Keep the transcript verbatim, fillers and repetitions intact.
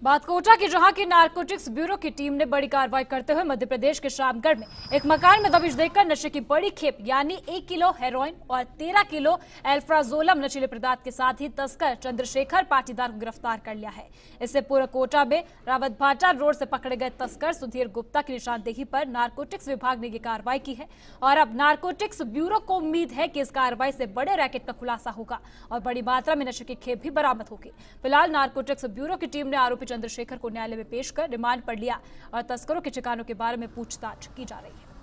बात कोटा की, जहां की नारकोटिक्स ब्यूरो की टीम ने बड़ी कार्रवाई करते हुए मध्य प्रदेश के शामगढ़ में एक मकान में दबिश देकर नशे की बड़ी खेप यानी एक किलो हेरोइन और तेरह किलो एल्फ्राजोलम नशीले पदार्थ के साथ ही तस्कर चंद्रशेखर पाटीदार को गिरफ्तार कर लिया है। इससे पूर्व कोटा में रावतभाटा रोड से पकड़े गए तस्कर सुधीर गुप्ता की निशानदेही पर नारकोटिक्स विभाग ने ये कार्रवाई की है और अब नारकोटिक्स ब्यूरो को उम्मीद है कि इस कार्रवाई से बड़े रैकेट का खुलासा होगा और बड़ी मात्रा में नशे की खेप भी बरामद होगी। फिलहाल नारकोटिक्स ब्यूरो की टीम ने आरोपी चंद्रशेखर को न्यायालय में पेश कर रिमांड पर लिया और तस्करों के ठिकानों के बारे में पूछताछ की जा रही है।